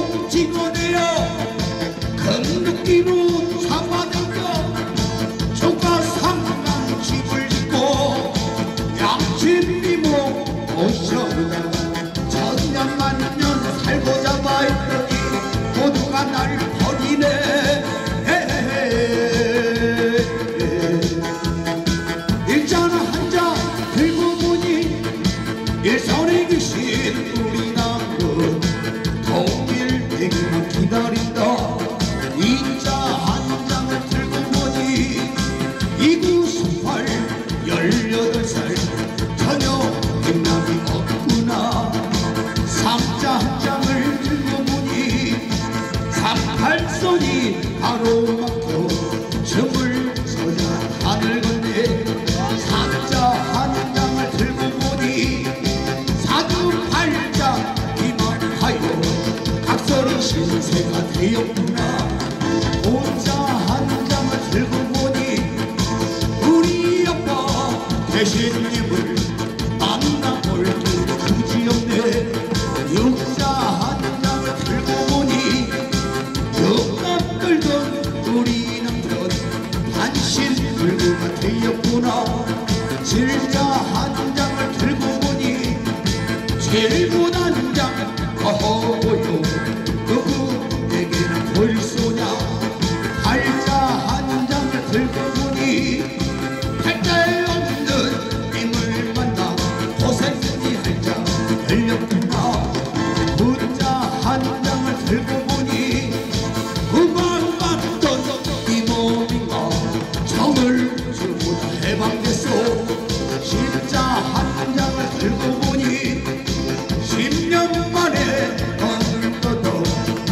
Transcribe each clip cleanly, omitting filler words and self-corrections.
공지가 되어 금느끼로 잡아당겨 조카 삼남 집을 짓고 양심이모 오셔다 천년만년 살고자 마했더니 모두가 날 버리네. 일잔 한잔 들고 보니 일선에 계신 우리 남은 통일되기만 기다린다. 이자 한 장을 들고 보니 2928 18살 전혀 빛남이 없구나. 상자 한 장을 들고 보니 38선이 바로 막혀 23살 하늘 건네. 상자 한 장을 들고 보니 사두팔자 기만하여 각설이 신세가 되었구나. 혼자 한 장을 들고 보니 우리 아빠 대신님을 만나볼 길 그지없네. 육자 한 장을 들고 보니 육갑 끌던 우리 남편 단신 불구가 되었구나. 칠자 한 장을 들고 보니 칠분 한 장 거호요 누구에게나 볼소냐. 팔자 한 장을 들고 보니 팔자에 없는 님을 만나 고생이 할자 열렸구나. 구자 한 장을 들고 보니 우방받던 이 몸인가 정을 주보다 해방됐소. 십자 한 장을 들고 보니 10년 만에 얻어도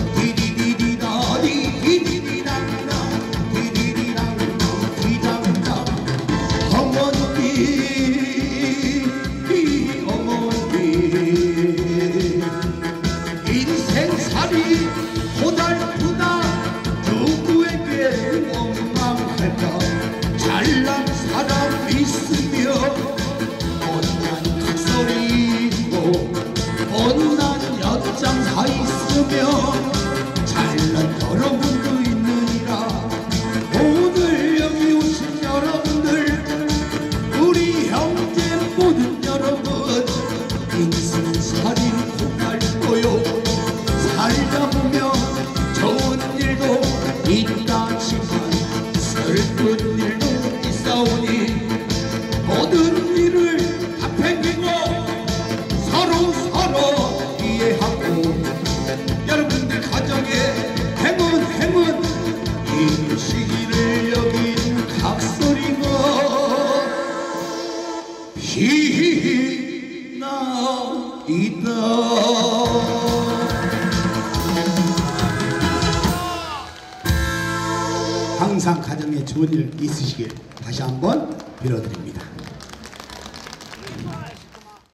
디디디디다디 디디디당당 디디디당당 디당당. 어머니 인생살이 고달프다. 누구에게 원망할까. 잘난 사람 있으며 못난 각설이 있고 못난 엿장사 있으며 잘난 여러분도 있느니라. 오늘 여기 오신 여러분들 우리 형제 모든 여러분 인생살이 고달퍼요. 살다 보면 좋은 일도 있다지만 슬픈 일도 있사오니 모든 일을 다 팽개고 서로 이해하고 여러분들 가정에 행운 이 시기를 여긴 각설이가 빛나이다. 항상 가정에 좋은 일 있으시길 다시 한번 빌어드립니다.